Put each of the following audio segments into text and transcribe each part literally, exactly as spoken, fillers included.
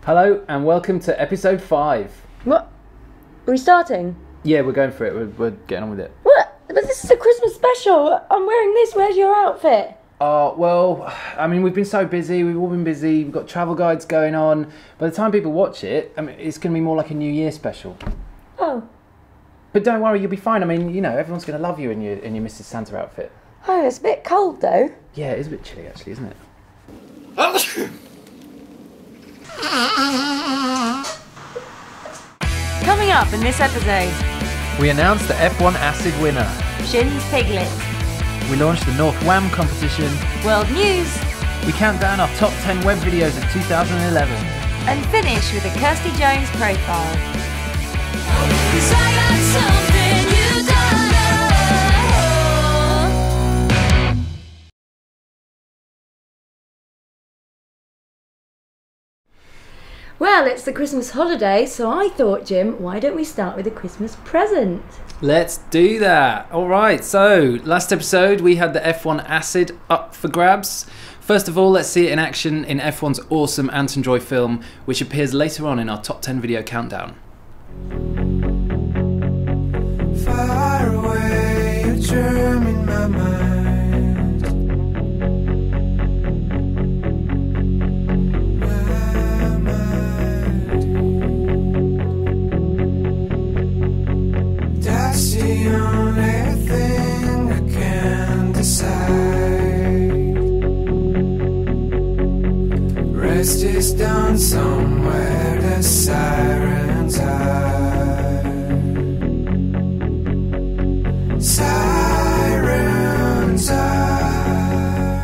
Hello and welcome to episode five. What? Are we starting? Yeah, we're going for it. We're, we're getting on with it. What? But this is a Christmas special. I'm wearing this. Where's your outfit? Oh, uh, well, I mean, we've been so busy. We've all been busy. We've got travel guides going on. By the time people watch it, I mean, it's going to be more like a New Year special. Oh. But don't worry, you'll be fine. I mean, you know, everyone's going to love you in your in your Missus Santa outfit. Oh, it's a bit cold though. Yeah, it is a bit chilly actually, isn't it? Coming up in this episode, we announced the F one Acid winner. Shinn's Piglet. We launched the North Wham competition. World news. We count down our top ten web videos of two thousand eleven. And finish with a Kirsty Jones profile. Well, it's the Christmas holiday, so I thought, Jim, why don't we start with a Christmas present? Let's do that. All right, so last episode we had the F one Acid up for grabs. First of all, let's see it in action in F one's awesome Anton Joy film, which appears later on in our top ten video countdown. Far away, a germ in my mind. That's the only thing I can decide. Rest is done somewhere, the sirens hide. Sirens hide.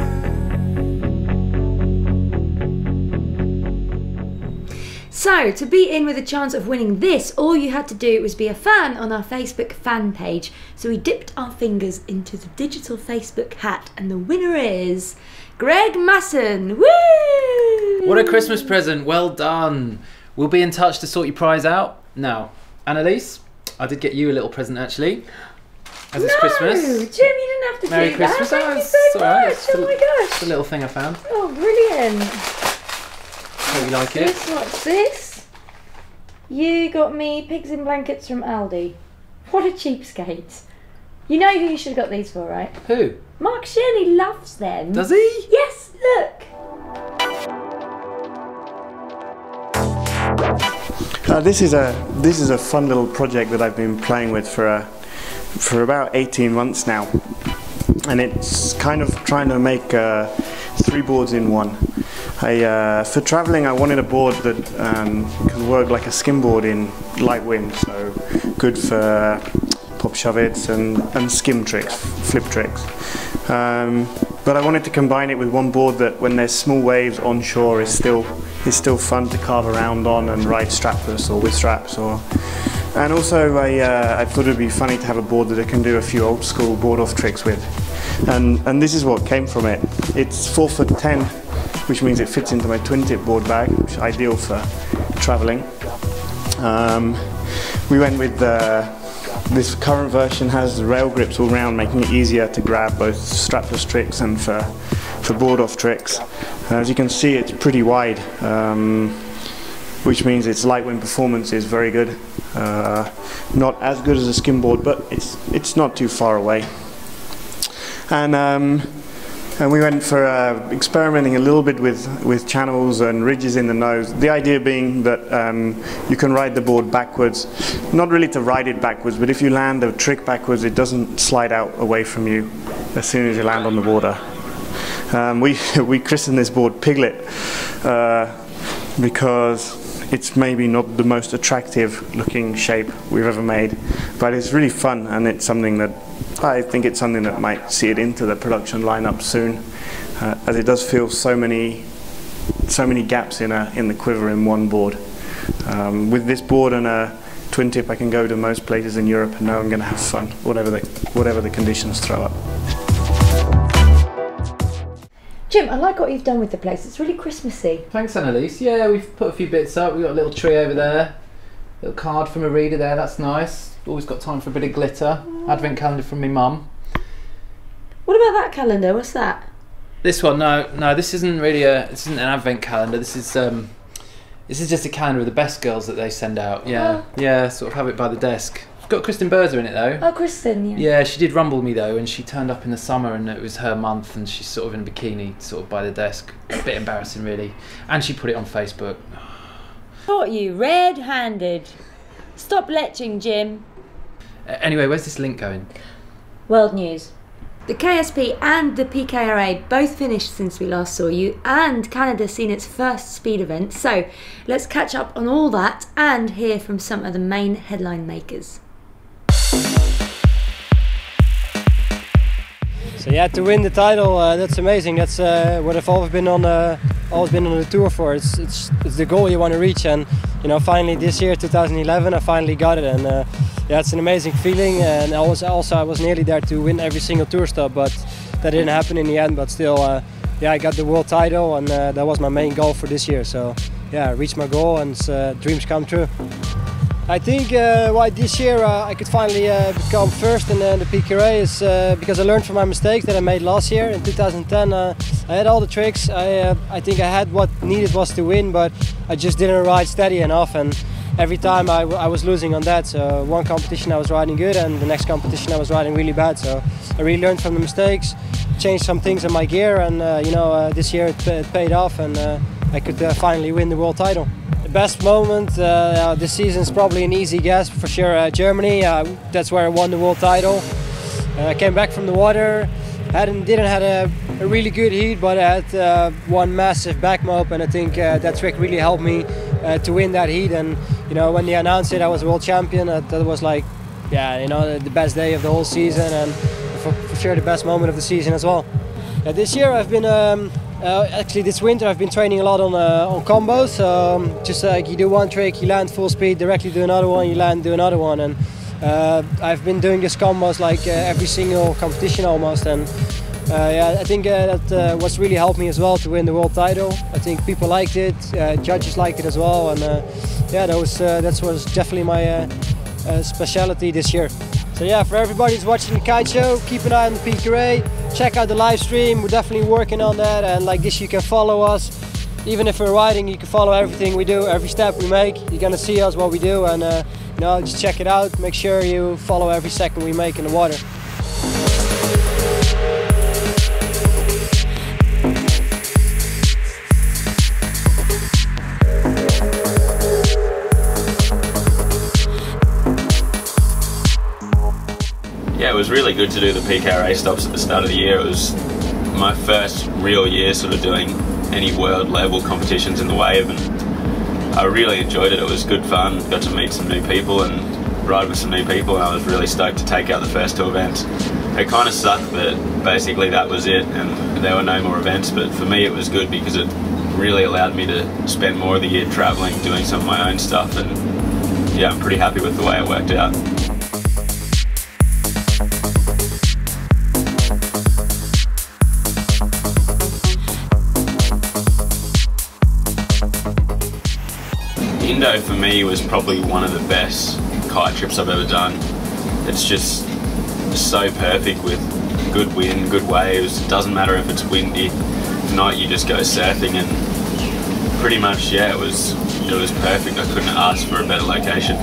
So, to be in with a chance of winning this, all you had to do was be a fan on our Facebook fan page. So we dipped our fingers into the digital Facebook hat, and the winner is Greg Masson. Woo! What a Christmas present, well done. We'll be in touch to sort your prize out. Now, Annalise, I did get you a little present actually, as it's no, Christmas. Jim, you didn't have to Merry do Christmas. that. Thank Oh, you it's so all right. much. It's Oh a- my gosh. It's a little thing I found. Oh, brilliant. Hope you like it. This, what's this? You got me pigs in blankets from Aldi. What a cheapskate. You know who you should have got these for, right? Who? Mark Shinn, he loves them. Does he? Yes, look. Uh, this is a this is a fun little project that I've been playing with for a, for about eighteen months now, and it's kind of trying to make uh, three boards in one. I, uh, for traveling, I wanted a board that um, could work like a skimboard in light wind, so good for pop shove-its and, and skim tricks, flip tricks. Um, but I wanted to combine it with one board that, when there's small waves onshore, is still is still fun to carve around on and ride strapless or with straps. Or, and also, I uh, I thought it'd be funny to have a board that I can do a few old school board-off tricks with. And and this is what came from it. It's four foot ten. Which means it fits into my twin tip board bag, which is ideal for traveling. Um, we went with uh, this current version has rail grips all round, making it easier to grab both strapless tricks and for for board off tricks. As you can see, it's pretty wide, um, which means its light wind performance is very good. Uh, not as good as a skim board, but it's it's not too far away. And um, And we went for uh, experimenting a little bit with, with channels and ridges in the nose. The idea being that um, you can ride the board backwards. Not really to ride it backwards, but if you land a trick backwards, it doesn't slide out away from you as soon as you land on the water. Um, we, we christened this board Piglet uh, because it's maybe not the most attractive looking shape we've ever made, but it's really fun, and it's something that I think it's something that might see it into the production lineup soon, uh, as it does fill so many, so many gaps in a in the quiver in one board. Um, with this board and a twin tip, I can go to most places in Europe and know I'm going to have fun, whatever the whatever the conditions throw up. Jim, I like what you've done with the place. It's really Christmassy. Thanks, Annalise. Yeah, we've put a few bits up. We've got a little tree over there, little card from a reader there. That's nice. Always got time for a bit of glitter. Mm. Advent calendar from my mum. What about that calendar? What's that? This one, no, no. This isn't really a. This isn't an advent calendar. This is um, This is just a calendar of the best girls that they send out. Yeah, Oh. yeah, sort of have it by the desk. It's got Kristen Berzer in it though. Oh, Kristen, yeah. Yeah, she did rumble me though, and she turned up in the summer, and it was her month, and she's sort of in a bikini, sort of by the desk. A bit embarrassing, really. And she put it on Facebook. Caught you red-handed. Stop leching, Jim. Uh, anyway, where's this link going? World news. The K S P and the P K R A both finished since we last saw you, and Canada's seen its first speed event. So let's catch up on all that and hear from some of the main headline makers. So yeah, to win the title, uh, that's amazing. That's uh, what I've always been on. Uh, always been on the tour for. It's it's it's the goal you want to reach, and you know, finally this year, two thousand eleven, I finally got it, and uh, yeah, it's an amazing feeling. And I was also I was nearly there to win every single tour stop, but that didn't happen in the end. But still, uh, yeah, I got the world title, and uh, that was my main goal for this year. So yeah, I reached my goal, and uh, dreams come true. I think uh, why this year uh, I could finally uh, become first in uh, the P K R A is uh, because I learned from my mistakes that I made last year. In two thousand ten, uh, I had all the tricks. I, uh, I think I had what needed was to win, but I just didn't ride steady enough, and every time I, I was losing on that. So one competition I was riding good, and the next competition I was riding really bad. So I really learned from the mistakes, changed some things in my gear, and uh, you know, uh, this year it, it paid off, and uh, I could uh, finally win the world title. The best moment uh, this season is probably an easy guess, for sure. Uh, Germany, uh, that's where I won the world title. Uh, I came back from the water, hadn't didn't had a, a really good heat, but I had uh, one massive back mope, and I think uh, that trick really helped me uh, to win that heat. And you know, when they announced it, I was world champion. Uh, that was like, yeah, you know, the best day of the whole season, and for, for sure the best moment of the season as well. Uh, this year I've been. Um, Uh, actually, this winter I've been training a lot on uh, on combos. Um, just like uh, you do one trick, you land full speed, directly do another one, you land, do another one, and uh, I've been doing this combos like uh, every single competition almost. And uh, yeah, I think uh, that uh, what's really helped me as well to win the world title. I think people liked it, uh, judges liked it as well, and uh, yeah, that was uh, that was definitely my uh, uh, specialty this year. So yeah, for everybody who's watching the kite show, keep an eye on the P K R A, check out the live stream, we're definitely working on that, and like this you can follow us. Even if we're riding, you can follow everything we do, every step we make. You're gonna see us, what we do, and uh, you know, just check it out. Make sure you follow every second we make in the water. Yeah, it was really good to do the P K R A stops at the start of the year. It was my first real year sort of doing any world level competitions in the wave, and I really enjoyed it. It was good fun, got to meet some new people and ride with some new people, and I was really stoked to take out the first two events. It kind of sucked that basically that was it and there were no more events, but for me it was good because it really allowed me to spend more of the year travelling, doing some of my own stuff, and yeah, I'm pretty happy with the way it worked out. Indo for me was probably one of the best kite trips I've ever done. It's just so perfect with good wind, good waves. It doesn't matter if it's windy. If not, you just go surfing, and pretty much, yeah, it was it was perfect. I couldn't ask for a better location.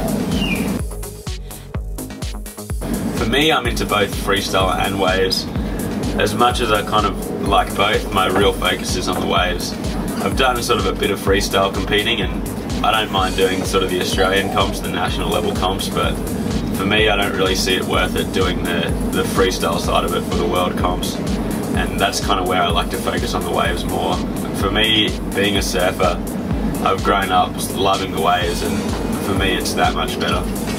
For me, I'm into both freestyle and waves. As much as I kind of like both, my real focus is on the waves. I've done sort of a bit of freestyle competing, and I don't mind doing sort of the Australian comps, the national level comps, but for me I don't really see it worth it doing the, the freestyle side of it for the world comps, and that's kind of where I like to focus on the waves more. For me, being a surfer, I've grown up loving the waves, and for me it's that much better.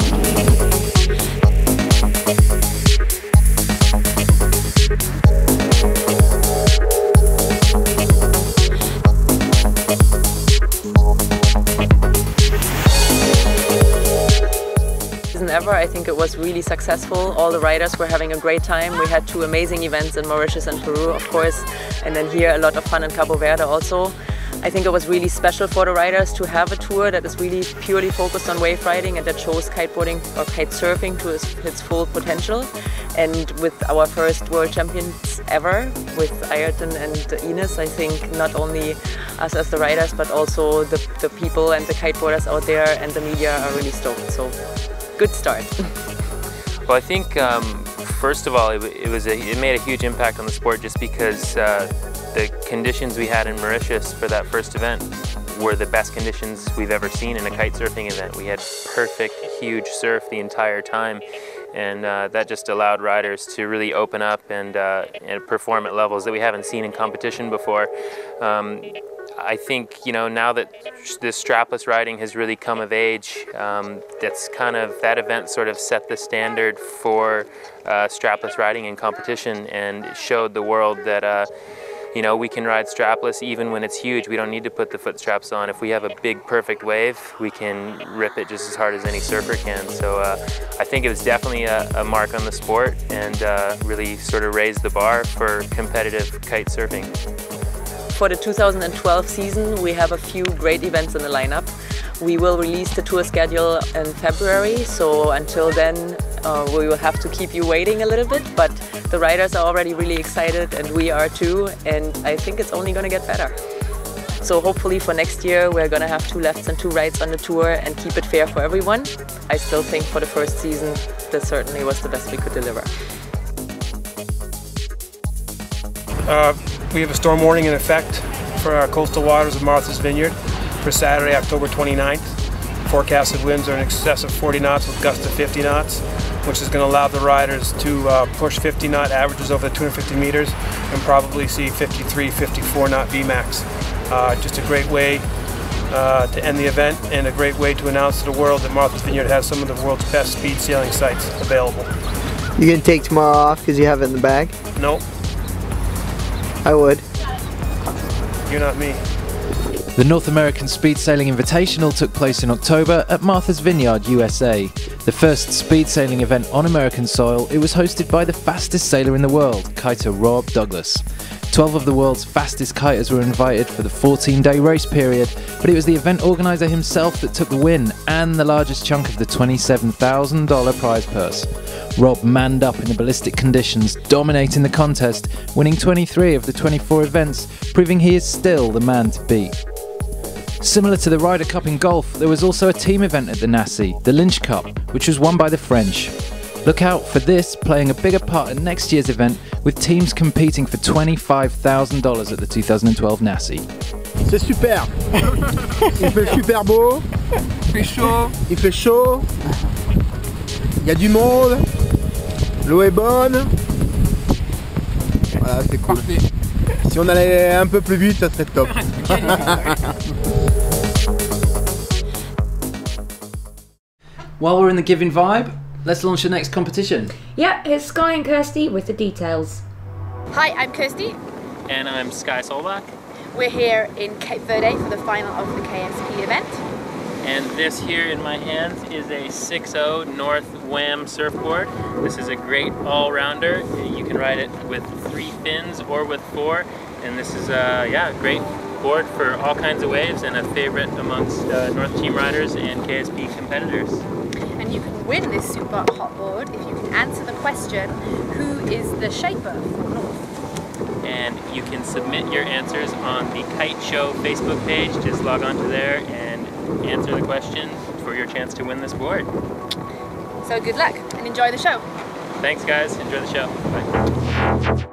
Ever. I think it was really successful. All the riders were having a great time. We had two amazing events in Mauritius and Peru, of course, and then here a lot of fun in Cabo Verde also. I think it was really special for the riders to have a tour that is really purely focused on wave riding and that shows kiteboarding or kite surfing to its, its full potential. And with our first world champions ever, with Ayrton and Ines, I think not only us as the riders, but also the, the people and the kiteboarders out there and the media are really stoked. So, good start. Well, I think um, first of all, it, it was a, it made a huge impact on the sport just because uh, the conditions we had in Mauritius for that first event were the best conditions we've ever seen in a kite surfing event. We had perfect, huge surf the entire time. And uh, that just allowed riders to really open up and, uh, and perform at levels that we haven't seen in competition before. Um, I think, you know, now that this strapless riding has really come of age, um, that's kind of, that event sort of set the standard for uh, strapless riding in competition and showed the world that uh, you know, we can ride strapless even when it's huge. We don't need to put the foot straps on. If we have a big, perfect wave, we can rip it just as hard as any surfer can. So uh, I think it was definitely a, a mark on the sport and uh, really sort of raised the bar for competitive kite surfing. For the two thousand twelve season, we have a few great events in the lineup. We will release the tour schedule in February, so until then uh, we will have to keep you waiting a little bit, but the riders are already really excited and we are too, and I think it's only going to get better. So hopefully for next year we're going to have two lefts and two rights on the tour and keep it fair for everyone. I still think for the first season that certainly was the best we could deliver. Uh, we have a storm warning in effect for our coastal waters of Martha's Vineyard for Saturday, October twenty-ninth. Forecasted winds are in excess of forty knots with gusts of fifty knots, which is going to allow the riders to uh, push fifty knot averages over the two hundred fifty meters and probably see fifty-three, fifty-four knot V max. Uh, just a great way uh, to end the event and a great way to announce to the world that Martha's Vineyard has some of the world's best speed sailing sites available. You gonna take tomorrow off because you have it in the bag? Nope. I would. You're not me. The North American Speed Sailing Invitational took place in October at Martha's Vineyard, U S A. The first speed sailing event on American soil, it was hosted by the fastest sailor in the world, kiter Rob Douglas. twelve of the world's fastest kiters were invited for the fourteen day race period, but it was the event organiser himself that took the win and the largest chunk of the twenty-seven thousand dollar prize purse. Rob manned up in the ballistic conditions, dominating the contest, winning twenty-three of the twenty-four events, proving he is still the man to beat. Similar to the Ryder Cup in golf, there was also a team event at the N A S I, the Lynch Cup, which was won by the French. Look out for this playing a bigger part at next year's event, with teams competing for twenty-five thousand dollars at the two thousand twelve N A S I. C'est super. Il fait super beau. Il fait chaud. Il fait chaud. Il y a du monde. L'eau est bonne. Voilà, c'est cool. Parfait. Si on allait un peu plus vite, ça serait top. While we're in the giving vibe, let's launch the next competition. Yeah, here's Sky and Kirsty with the details. Hi, I'm Kirsty. And I'm Sky Solbach. We're here in Cape Verde for the final of the K S P event. And this here in my hands is a six oh North Wham surfboard. This is a great all-rounder. You can ride it with three fins or with four. And this is a yeah, great board for all kinds of waves and a favorite amongst uh, North Team riders and K S P competitors. And you can win this super hot board if you can answer the question, who is the shaper from North? And you can submit your answers on the Kite Show Facebook page. Just log on to there and answer the question for your chance to win this board. So good luck and enjoy the show. Thanks guys, enjoy the show. Bye.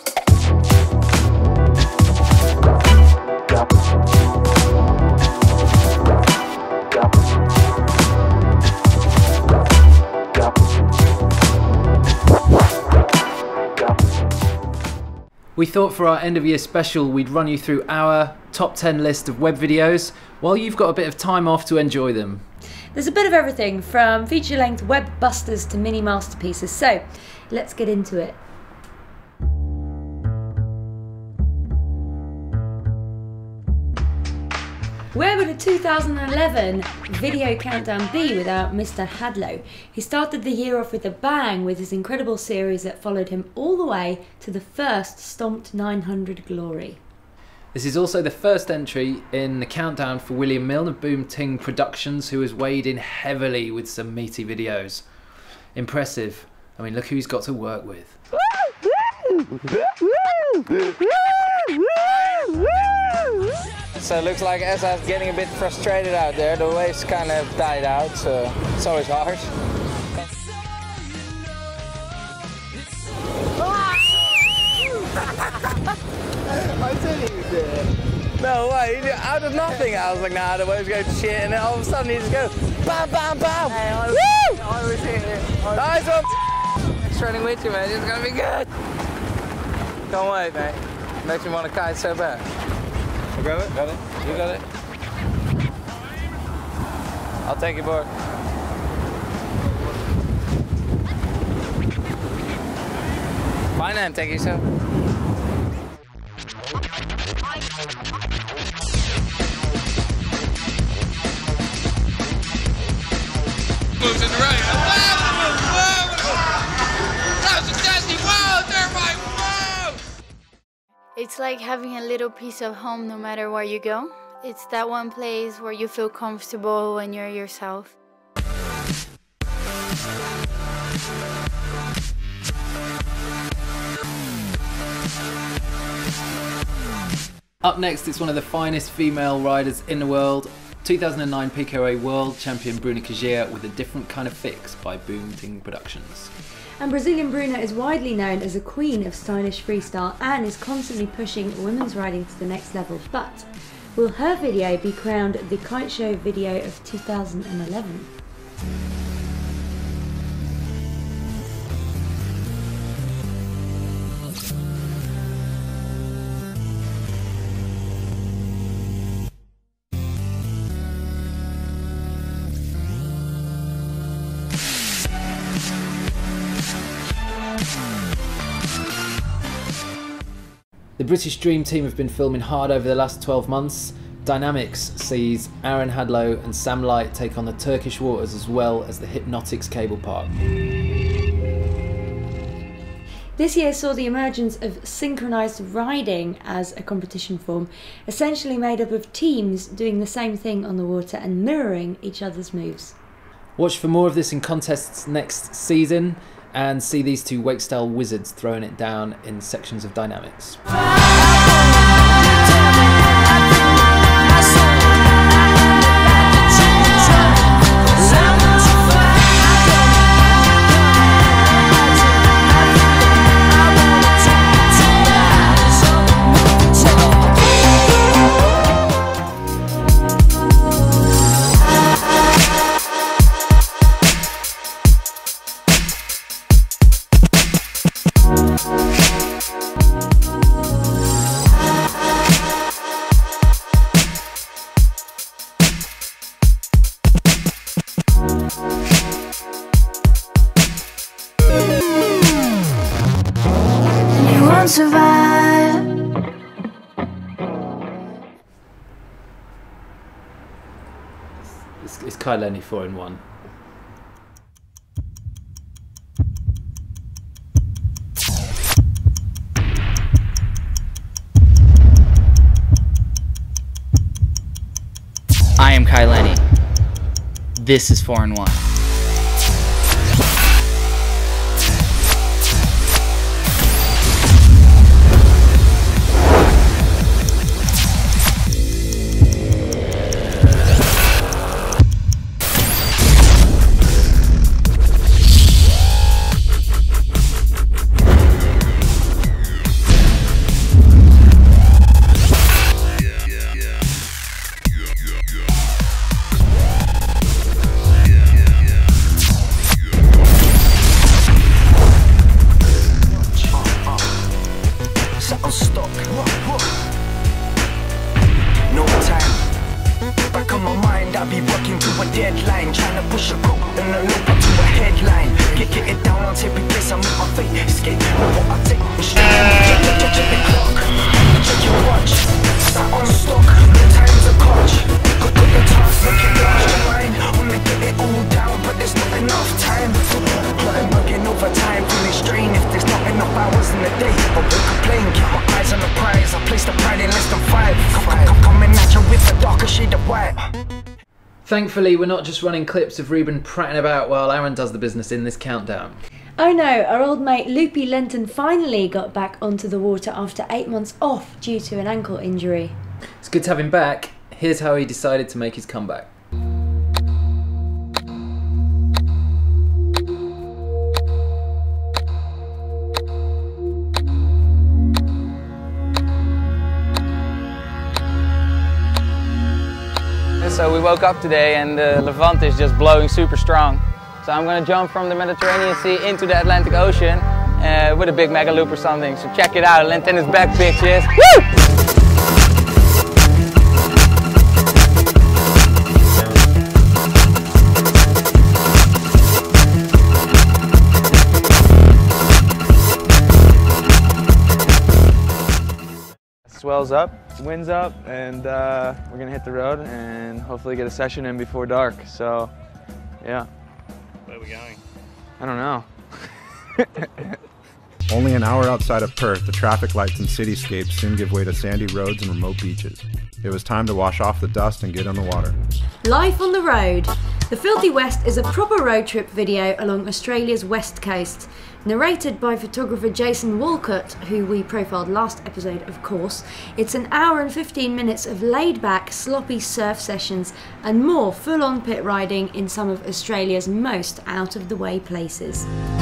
We thought for our end of year special we'd run you through our top ten list of web videos while you've got a bit of time off to enjoy them. There's a bit of everything from feature-length web busters to mini masterpieces, so let's get into it. Where would a two thousand eleven video countdown be without Mister Hadlow? He started the year off with a bang with his incredible series that followed him all the way to the first Stomped nine hundred glory. This is also the first entry in the countdown for William Milne of Boom Ting Productions, who has weighed in heavily with some meaty videos. Impressive. I mean, look who he's got to work with. So it looks like Essa's getting a bit frustrated out there. The waves kind of died out, so it's always hard. I said he was there. No way, he did, out of nothing. I was like, nah, the waves go to shit, and then all of a sudden he just goes, bam, bam, bam. Hey, I was, Woo! I was here. Nice one. It's running with you, man. It's gonna be good. Can't wait, mate. Makes me want to kite so bad. You got it? Got it? You got it? I'll take your board. Fine then, take yourself. Moves in the right. Wow! Wow! That was a nasty wow! There, Mike! Wow! It's like having a little piece of home no matter where you go. It's that one place where you feel comfortable when you're yourself. Up next, it's one of the finest female riders in the world. two thousand nine P K R A World Champion Bruna Kajia with A Different Kind of Fix by Boom Ting Productions. And Brazilian Bruna is widely known as a queen of stylish freestyle and is constantly pushing women's riding to the next level. But will her video be crowned the Kite Show video of two thousand eleven? The British Dream Team have been filming hard over the last twelve months. Dynamics sees Aaron Hadlow and Sam Light take on the Turkish waters as well as the Hypnotics cable park. This year saw the emergence of synchronised riding as a competition form, essentially made up of teams doing the same thing on the water and mirroring each other's moves. Watch for more of this in contests next season and see these two wake-style wizards throwing it down in sections of Dynamics. Survive. It's, it's Kyle Lenny four in one. I am Kai Lenny. This is four in one. If there's not enough hours in the day, I won't complain, keep my eyes on the prize. I place the pride in less than five. Thankfully, we're not just running clips of Ruben prattling about while Aaron does the business in this countdown. Oh no, our old mate Loopy Lenton finally got back onto the water after eight months off due to an ankle injury. It's good to have him back. Here's how he decided to make his comeback. So we woke up today and the Levant is just blowing super strong. So I'm going to jump from the Mediterranean Sea into the Atlantic Ocean uh, with a big mega loop or something. So check it out, Lenton is back, bitches. Woo! Swells up, wind's up, and uh, we're gonna hit the road and hopefully get a session in before dark. So, yeah. Where are we going? I don't know. Only an hour outside of Perth, the traffic lights and cityscapes soon give way to sandy roads and remote beaches. It was time to wash off the dust and get on the water. Life on the road. The Filthy West is a proper road trip video along Australia's west coast. Narrated by photographer Jason Walcott, who we profiled last episode of course. It's an hour and fifteen minutes of laid-back, sloppy surf sessions and more full-on pit riding in some of Australia's most out-of-the-way places.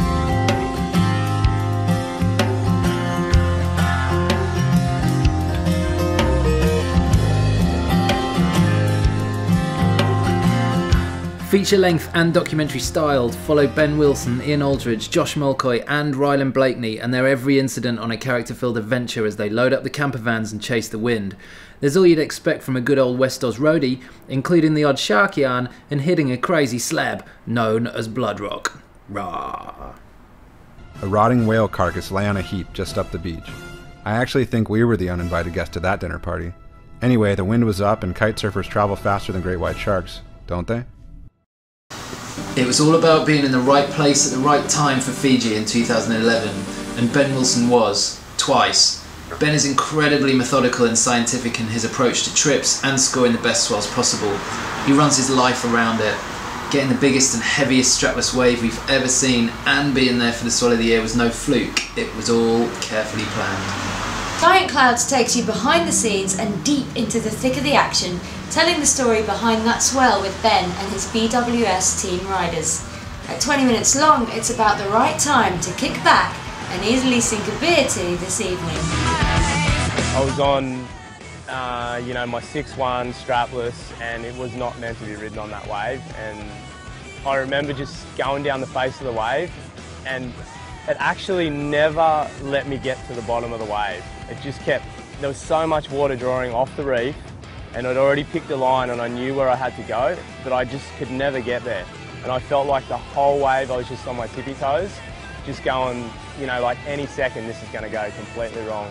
Feature-length and documentary styled, follow Ben Wilson, Ian Aldridge, Josh Mulcoy and Rylan Blakeney and their every incident on a character-filled adventure as they load up the camper vans and chase the wind. There's all you'd expect from a good old West Oz roadie, including the odd shark yarn and hitting a crazy slab known as Bloodrock. Rah. A rotting whale carcass lay on a heap just up the beach. I actually think we were the uninvited guests at that dinner party. Anyway, the wind was up and kite surfers travel faster than great white sharks, don't they? It was all about being in the right place at the right time for Fiji in two thousand eleven, and Ben Wilson was, twice. Ben is incredibly methodical and scientific in his approach to trips and scoring the best swells possible. He runs his life around it. Getting the biggest and heaviest strapless wave we've ever seen and being there for the swell of the year was no fluke, it was all carefully planned. Giant Clouds takes you behind the scenes and deep into the thick of the action, telling the story behind that swell with Ben and his B W S team riders. At twenty minutes long, it's about the right time to kick back and easily sink a beer to this evening. I was on, uh, you know, my six one strapless, and it was not meant to be ridden on that wave. And I remember just going down the face of the wave, and it actually never let me get to the bottom of the wave. It just kept, there was so much water drawing off the reef, and I'd already picked a line and I knew where I had to go, but I just could never get there. And I felt like the whole wave I was just on my tippy toes, just going, you know, like any second this is going to go completely wrong.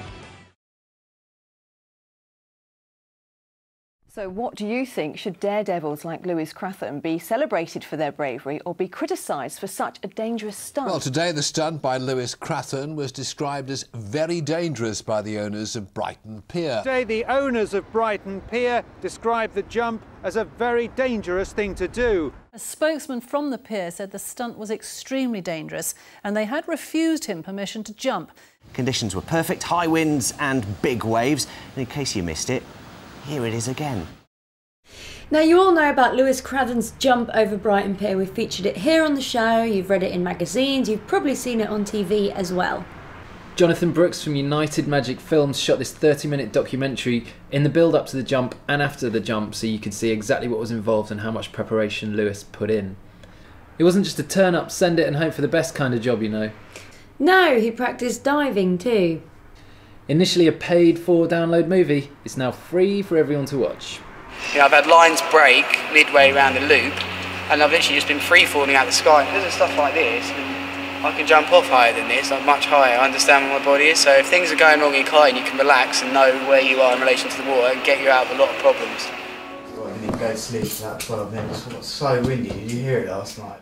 So what do you think? Should daredevils like Lewis Crathern be celebrated for their bravery or be criticised for such a dangerous stunt? Well, today the stunt by Lewis Crathern was described as very dangerous by the owners of Brighton Pier. Today the owners of Brighton Pier described the jump as a very dangerous thing to do. A spokesman from the pier said the stunt was extremely dangerous and they had refused him permission to jump. Conditions were perfect, high winds and big waves. And in case you missed it, here it is again. Now you all know about Lewis Crathern's jump over Brighton Pier. We've featured it here on the show, you've read it in magazines, you've probably seen it on T V as well. Jonathan Brooks from United Magic Films shot this thirty minute documentary in the build up to the jump and after the jump so you could see exactly what was involved and how much preparation Lewis put in. It wasn't just a turn up, send it and hope for the best kind of job, you know. No, he practiced diving too. Initially a paid for download movie, it's now free for everyone to watch. You know, I've had lines break midway around the loop and I've literally just been free falling out of the sky. Because of stuff like this, I can jump off higher than this, like much higher. I understand where my body is, so if things are going wrong in Kite, you can relax and know where you are in relation to the water and get you out of a lot of problems. I didn't go to sleep for about twelve minutes. It got so windy. Did you hear it last night?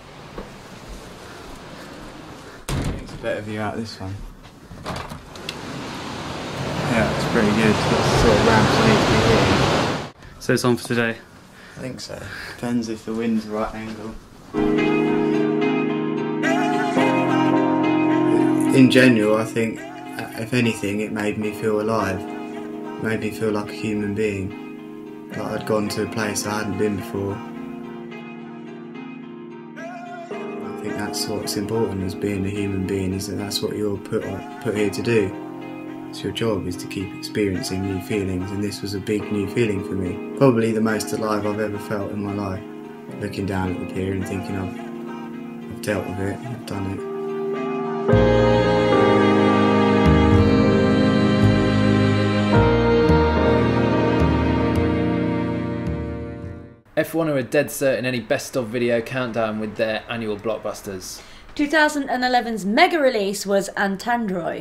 It's a better view out of this one. Yeah, it's pretty good. It's got sort of ramps on each view. So it's on for today. I think so. Depends if the wind's the right angle. In general, I think, if anything, it made me feel alive. It made me feel like a human being. Like I'd gone to a place I hadn't been before. I think that's what's important as being a human being, is that that's what you're put, put here to do. It's your job is to keep experiencing new feelings, and this was a big new feeling for me. Probably the most alive I've ever felt in my life. Looking down at the pier and thinking I've, I've dealt with it, I've done it. F one are a dead cert in any best of video countdown with their annual blockbusters. twenty eleven's mega release was Antandroy.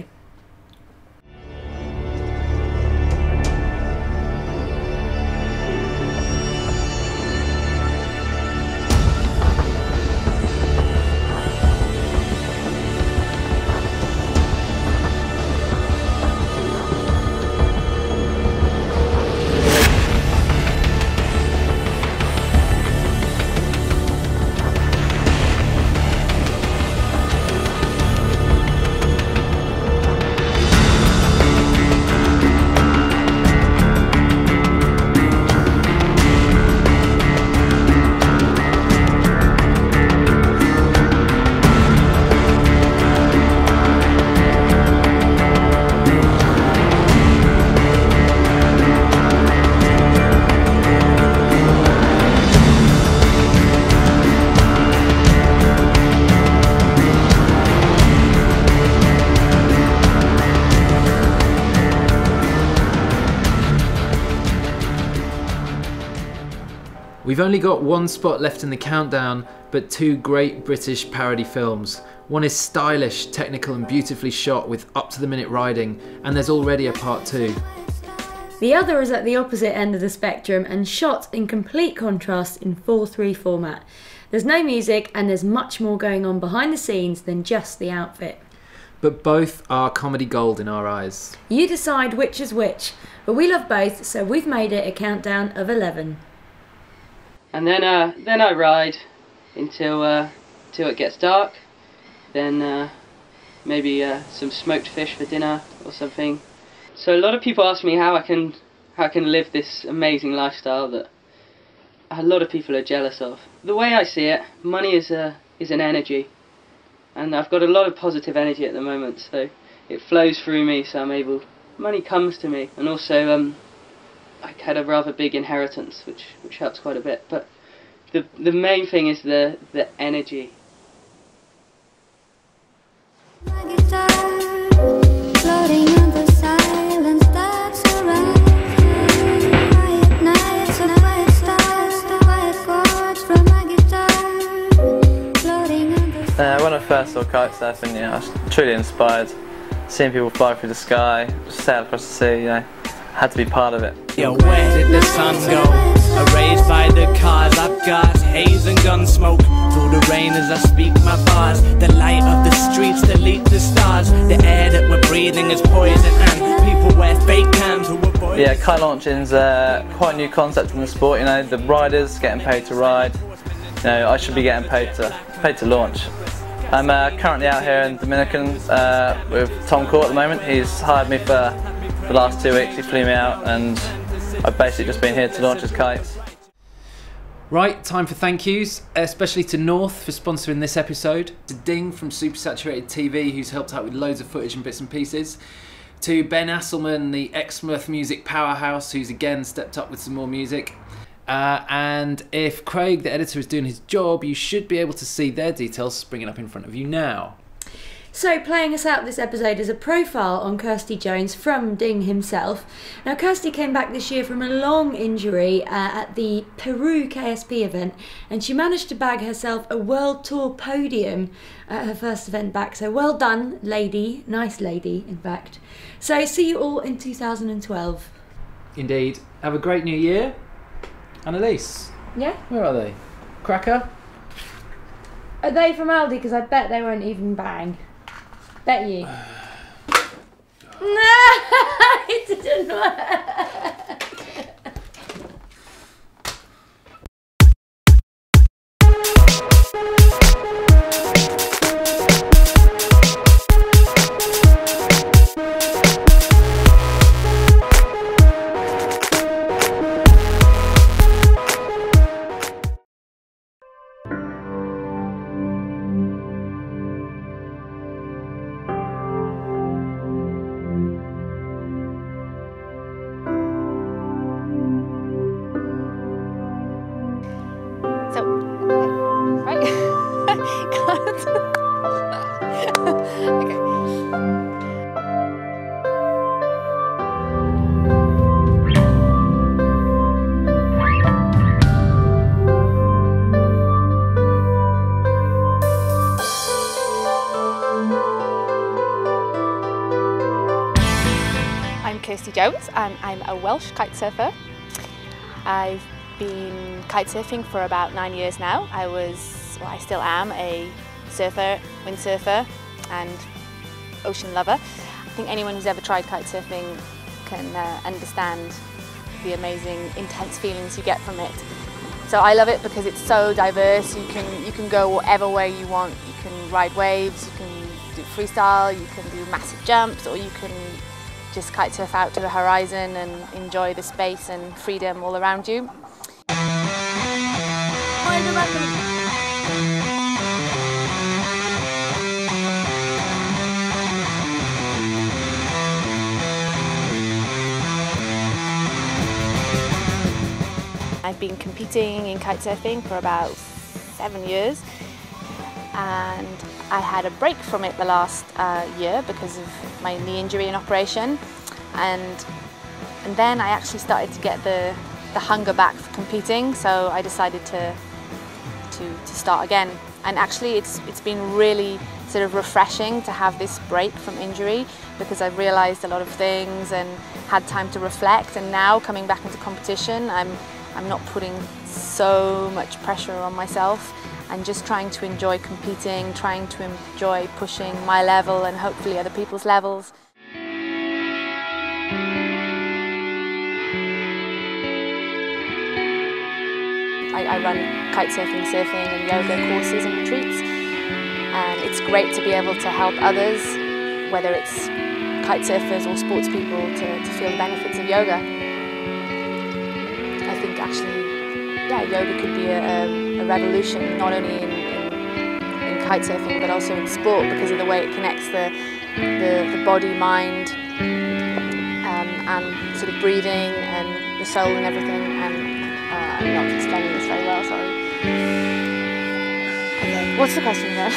We've only got one spot left in the countdown, but two great British parody films. One is stylish, technical and beautifully shot with up-to-the-minute riding, and there's already a part two. The other is at the opposite end of the spectrum and shot in complete contrast in four three format. There's no music and there's much more going on behind the scenes than just the outfit. But both are comedy gold in our eyes. You decide which is which, but we love both, so we've made it a countdown of eleven. And then, uh, then I ride until uh, till it gets dark. Then uh, maybe uh, some smoked fish for dinner or something. So a lot of people ask me how I can how I can live this amazing lifestyle that a lot of people are jealous of. The way I see it, money is a is an energy, and I've got a lot of positive energy at the moment. So it flows through me. So I'm able. Money comes to me, and also um. I had a rather big inheritance, which which helps quite a bit. But the the main thing is the the energy. Uh, when I first saw kite surfing, you know, I was truly inspired. Seeing people fly through the sky, sail across the sea, you know, had to be part of it. Yo, where did the sun go? Erased by the cars, I've got haze and gun smoke. Through the rain as I speak my bars. The light of the streets delete the stars. The air that we're breathing is poison, and people wear fake cams who avoid. Yeah, kite launching's uh, quite a new concept in the sport. You know, the riders getting paid to ride. You know, I should be getting paid to paid to launch. I'm uh, currently out here in Dominican uh, with Tom Court at the moment. He's hired me for the last two weeks. He flew me out, and I've basically just been here to launch his kites. Right, time for thank yous, especially to North for sponsoring this episode, to Ding from Supersaturated T V, who's helped out with loads of footage and bits and pieces, to Ben Asselman, the Exmouth music powerhouse, who's again stepped up with some more music. Uh, and if Craig, the editor, is doing his job, you should be able to see their details springing up in front of you now. So playing us out this episode is a profile on Kirsty Jones from Ding himself. Now Kirsty came back this year from a long injury uh, at the Peru K S P event, and she managed to bag herself a World Tour podium at her first event back. So well done, lady. Nice lady, in fact. So see you all in two thousand twelve. Indeed. Have a great new year. Annalise. Yeah? Where are they? Cracker? Are they from Aldi? Because I bet they won't even bang. Bet you. No, it didn't work. Jones and I'm a Welsh kite surfer. I've been kite surfing for about nine years now. I was, well I still am, a surfer, windsurfer and ocean lover. I think anyone who's ever tried kite surfing can uh, understand the amazing intense feelings you get from it. So I love it because it's so diverse. You can, you can go whatever way you want. You can ride waves, you can do freestyle, you can do massive jumps, or you can just kite surf out to the horizon and enjoy the space and freedom all around you. I've been competing in kite surfing for about seven years and I had a break from it the last uh, year because of my knee injury and operation, and and then I actually started to get the, the hunger back for competing, so I decided to, to, to start again. And actually it's, it's been really sort of refreshing to have this break from injury because I've realised a lot of things and had time to reflect, and now coming back into competition I'm, I'm not putting so much pressure on myself and just trying to enjoy competing, trying to enjoy pushing my level and hopefully other people's levels. I, I run kite surfing, surfing and yoga courses and retreats, and it's great to be able to help others, whether it's kite surfers or sports people, to, to feel the benefits of yoga. I think actually, yeah, yoga could be a, a, a revolution, not only in, in, in kite surfing but also in sport, because of the way it connects the, the, the body, mind um, and sort of breathing and the soul and everything. And uh, I'm not explaining this very well, sorry. Okay, what's the question again?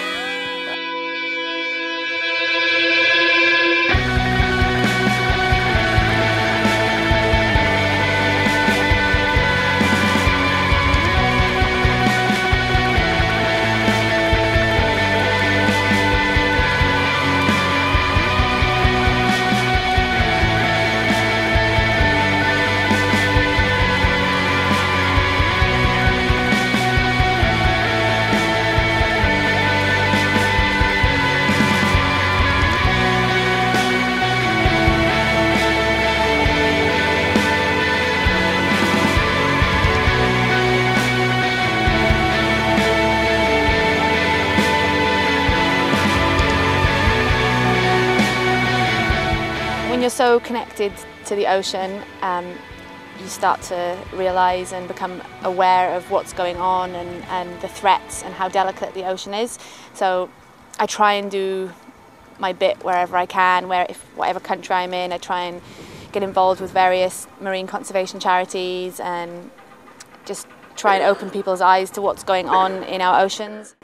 When you're so connected to the ocean, um, you start to realise and become aware of what's going on and, and the threats and how delicate the ocean is. So I try and do my bit wherever I can, where if whatever country I'm in, I try and get involved with various marine conservation charities and just try and open people's eyes to what's going on in our oceans.